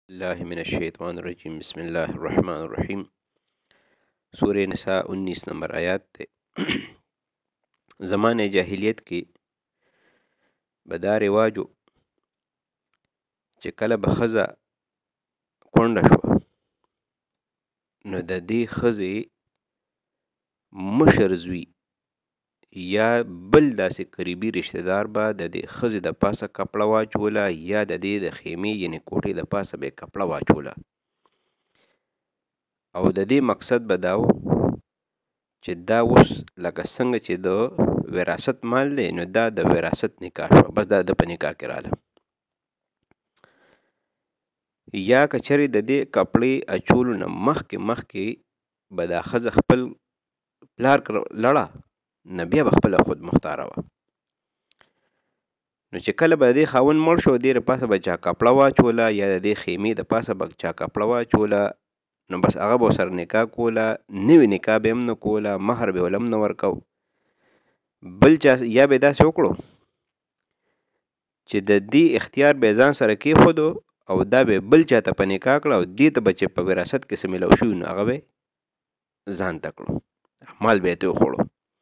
الله من الشیطان الرجیم بسم الله الرحمن الرحیم سورہ نساء 19 نمبر آیات تے زمانه جاهلیت کې به دا رواجو چې کله به ښځه کونډه شوه نو د دې ښځې مشر زوی یا بل داسې قریبي رشتہ دار به د دې ښځې د پاسه کپړه واچوله یا د دې د خیمې یعنې کوټې د پاسه به یې کپړه واچوله او د دې مقصد به دا و چې دا اوس لکه څنګه چې د وراثت مال دی نو دا د وراثت نکاح شوه بس دا د په نکاح کې رااله یا که چېرې د دې کپړې اچولو نه مخکې به دا ښځه خپل پلار لړه نه بیا به خپله خود مختاره وه نو چې کله به د دې خاوند مړ شو دې د پاسه به چا کپړه واچوله یا د دې خیمې د پاسه به چا کپړه واچوله نو بس هغه به ورسره نکاح کوله نوې نکاح به هم نه کوله مهر به ول هم نه ورکو بل چا یا به داسې وکړو چې د دې اختیار به ځان سره کېښودو او دا به بل چا ته په نکاح کړه او دې ته به چې په وراثت کې څه میلاو شوي نو هغه به ځان ته کړو مال به یې ترې وخوړو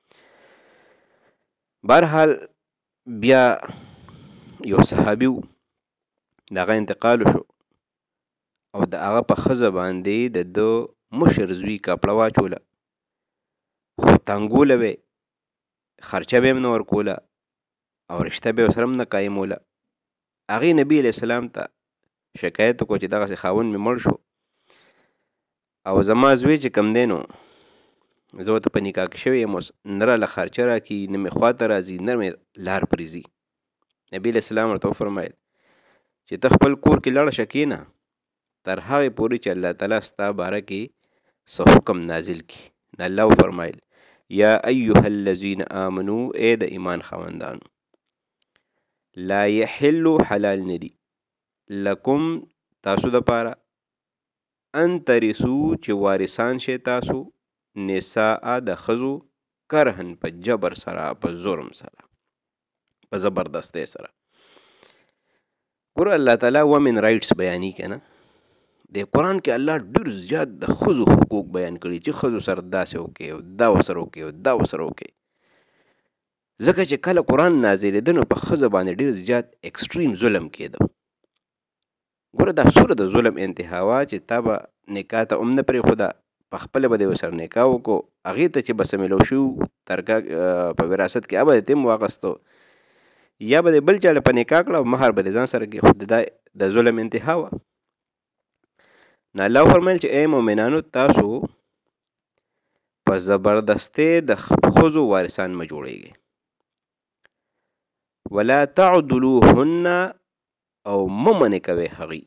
بهرحال بیا یو صحابي و د هغه انتقال وشو او د هغه په ښځه باندې د ده مشر زوی کپړه واچوله خو تنګوله به یې خرچه به یې هم نه ورکوله او رشته به یې ورسره هم نه قایموله هغې نبي علیه السلام ته شکایت وکړو چې دغسې خاوند مې مړ شو او زما زوی چې کوم دی نو زه ورته په نکاح کې شوی یم اوس نه راله خرچه راکړي نه مې خوا ته راځي نه مې لار پرېږدي نبي علیه السلام ورته وفرمیل چې ته خپل کور کې لاړه شه کښېنه تر هغې پورې چې الله تعالی ستا باره کې څه حکم نازل کړي نو الله وفرمیل یا ایها الذین آمنو ای د ایمان خاوندانو لا یحل حلال ندی لکم تاسو دپاره ان ترثو چې وارثان شئ تاسو نساء د ښځو کرهن په جبر سره په ظلم سره په زبردستۍ سره ګوره الله تعالی ومن رایټس بیانې که نه د قرآن کې الله ډېر زیات د ښځو حقوق بیان کړي چې ښځو سره داسې وکړي او دا ورسره وکړي او دا ورسره وکړي ځکه چې کله قرآن نازلېده نو په ښځه باندې ډېر زیات ایکسټریم ظلم کېده ګوره دا سوره د ظلم انتها وه چې تا به نکاح ته هم نه پرېښوده په خپله به دې ورسره نکاح وکړو هغې ته چې به څه میلاو شو په وراثت کې هغه به دې هم واخیستو یا به دې بل چا په نکاح کړه او مهر به دې ځان سره کېښود دا د ظلم انتها وه نو الله وفرمیل چې ای مؤمنانو تاسو په زبردستۍ د ښځو وارثان مه جوړېږئ ولا تعدلوهن او مه منې کوئ هغې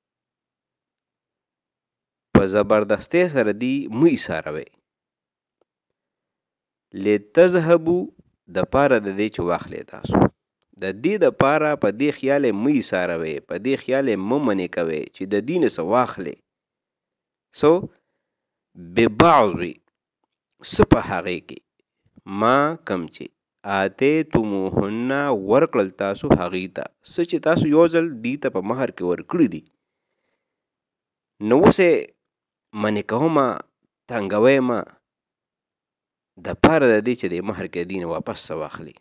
په زبردستۍ سره دی مه ایساروئ لتذهبوا د پاره د دې چې واخلئ تاسو د دې د پاره په دې خیال یې مه ایساروئ په دې خیال یې مه منې کوئ چې د دې نه څه واخلئ سو ببعض څه په هغې کې ما کم چې آتیتموهن ورکړل تاسو هغې ته څه چې تاسو یو ځل دې ته په مهر کې ورکړي دي نو اوس یې منې کومه تنګویمه د پاره د دې چې د مهر کې دې نه واپس څه واخلي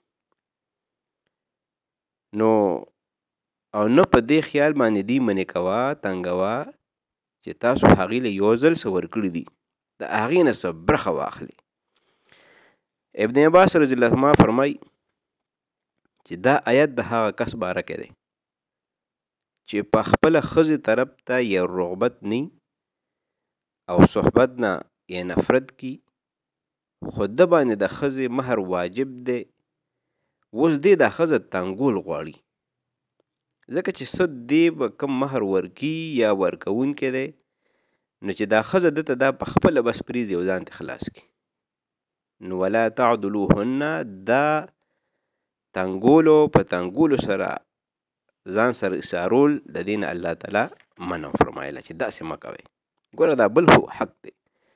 نو او نه په دې خیال باندې دې منې کوه تنګوه چې تاسو هغې له یو ځل څه ورکړي دي د هغې نه څه برخه واخلي ابن عباس رضی الله عنهما فرمای چې دا آیت د هغه کس باره کې دی چې په خپله ښځې طرف ته یو رغبت نی او صحبت نه یې نفرت کی خو ده باندې د ښځې مهر واجب دی اوس دې دا ښځه تنګول غواړي ځکه چې څه دې به کم مهر ورکي یا ورکوونکی دی نو چې دا ښځه ده ته دا په خپله بس پرېږدي او ځان ته خلاص کړي نو ولا تعدلوهن دا تنګولو په تنګولو سره ځان سره ایسارول د دې نه الله تعالی منع فرمایله چې داسې مه کوئ ګوره دا بل خو حق دی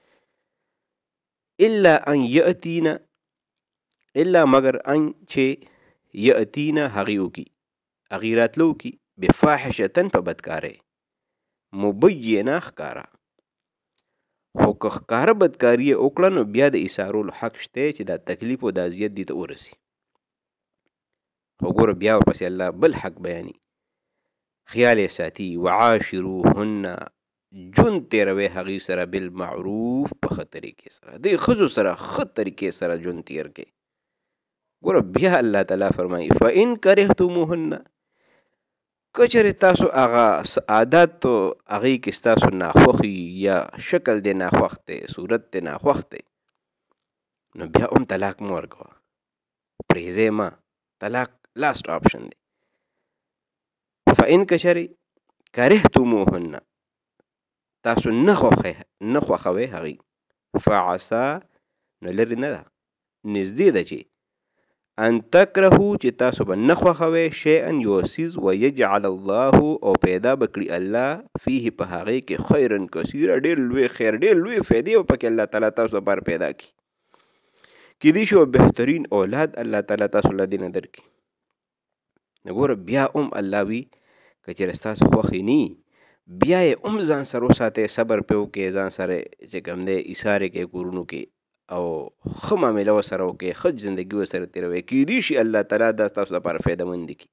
الا ان یأتینا الا مگر ان چې یأتینا هغې وکړي هغې راتلو وکړي بفاحشتن په بدکارۍ مبینه ښکاره. خو که ښکاره بدکاري یې وکړه نو بیا د ایثارولو حق شته چې دا تکلیف او دا اذیت دې ته ورسي. خو ګوره بیا ورپسې الله بل حق بیاني، خیال یې ساتي وعاشروهن، ژوند تېروئ هغې سره بالمعروف په ښه طریقې سره، دې ښځو سره ښه طریقې سره ژوند تېر کړئ. ګوره بیا الله تعالی فرمایي فإن کرهتموهن، که چېرې تاسو هغه عادت هغې کې ستاسو ناخوښ یا شکل دې ناخوښ دی، صورت دې ناخوښ دی، نو بیا هم طلاق مه ورکوه، پرېږدئ مه. طلاق لاست آپشن دی. فإن که چېرې کرهتموهن، تاسو نه خوښوئ هغې، فعسا، نو لرې نه ده، نږدې ده چې ان تکرهو، چې تاسو به نه خوښوئ شیئا یو څیز، ویجعل الله، او پیدا به کړي الله فیه په هغې کې خیرا کثیرا، ډېر لوی خیر، ډېر لوی فایدې به پکې الله تعالی تاسو لپاره پیدا کړي. کیدای شي بهترین اولاد الله تعالی تاسو له دې نه درکړي. نو ګوره بیا هم الله وي که چېرې ستاسو خوښې نه وي، بیا یې هم ځان سره وساتئ، صبر پرې وکړئ، ځان سره چې کوم دی ایثار یې کړئ کورونو کې، او ښه معامله ورسره وکړئ، ښه زندګي ورسره تېروئ. کیدای شي الله تعالی دا ستاسو لپاره فایده مند کړي.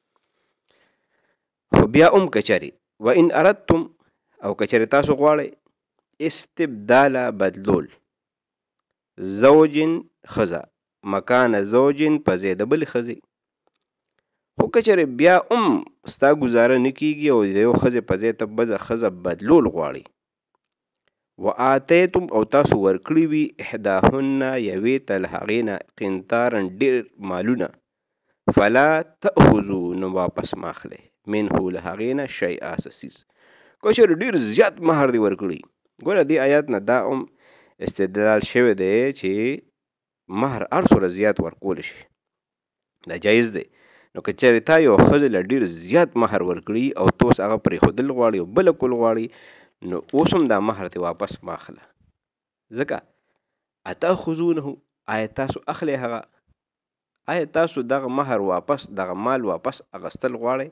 خو بیا هم که چېرې وإن اردتم، او که چېرې تاسو غواړئ استبدال، بدلول، زوجین ښځه، مکان زوجین په ځای د بلې ښځې، خو که چېرې بیا هم ستا ګزاره نه کېږي او د یو ښځې په ځای ته بله ښځه بدلول غواړي، وآتیتم، او تاسو ورکړي وي احداهن، یوې ته له هغې نه قنطارا ډېر مالونه، فلا تأخذوا، نو واپس مه اخلئ، منه له هغې نه شیئا څه څیز. که چېرې ډېر زیات مهر دې ورکړي، ګوره دې آیات نه دا هم استدلال شوی دی چې مهر هر څومره زیات ورکولی شي، دا جایز دی. نو که چېرې تا یو ښځې له ډېر زیات مهر ورکړي او ته اوس هغه پرېښودل غواړي او بله کول غواړي، نو اوس هم دا مهر ته واپس مه اخله. ځکه اتأخذونه، آیا تاسو اخلئ هغه، آیا تاسو دغه مهر واپس، دغه مال واپس اخیستل غواړئ؟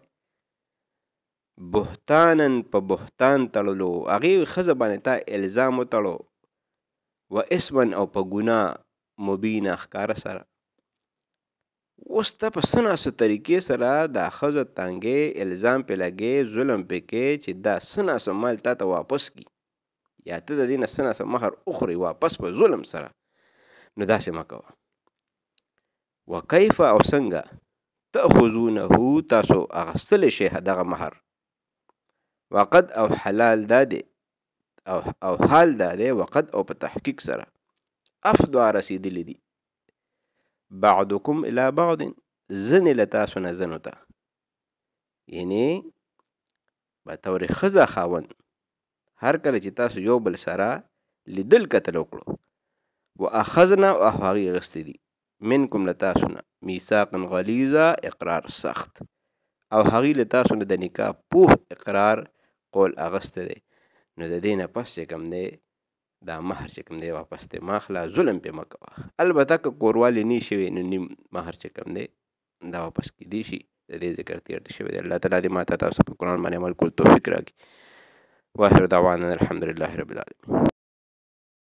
بهتانن، په بهتان تړلو، هغې ښځه باندې تا الزام وتړو، و اسمن، او په ګناه مبینه ښکاره سره. اوس ته په څه ناسه طریقې سره دا ښځه تانګې، الزام پې لګې، ظلم پې کې چې دا څه ناسه مال تا ته واپس کړي، یا ته د دې نه څه ناسه مهر وخورې واپس په ظلم سره، نو داسې مه کوه. وکیف، او څنګه تأخذونه، تاسو اخیستلی شئ دغه مهر، وقد، او حلال دا دی، او حال دا دی، وقد، او په تحقیق سره، افضا، رسیدلی دي، بعضکم الی بعض، ځنې له تاسو نه ځنو ته، یعنی په طور ښځه خاوند هر کله چې تاسو یو بل سره لیدل کتل وکړو، واخذنا، او هغې اخیستې دي، منکم له تاسو نه، میثاقا غلیظا، اقرار سخت، او هغې له تاسو نه د نکاح پوه اقرار قول اخیستی دی، نو د دې نه پس چې کوم دی دا مهر چې کوم دی واپس دی مه اخله، ظلم پې مه کوه. البته که کوروالې نه شوي نو نیم مهر چې کوم دی دا واپس کېدی شي، د دې ذکر تېر شوی دی. الله تعالی دې ماته تاسو په قرآن باندې عمل کولو توفیق راکړي. واخر دعوانا الحمدلله رب العالمین.